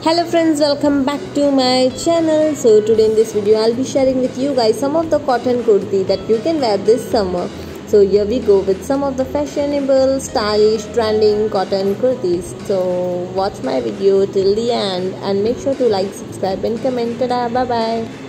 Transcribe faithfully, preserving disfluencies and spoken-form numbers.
Hello friends, welcome back to my channel. So today in this video I'll be sharing with you guys some of the cotton kurti that you can wear this summer. So here we go with some of the fashionable, stylish, trending cotton kurtis. So watch my video till the end and make sure to like, subscribe and comment. Tada, bye bye.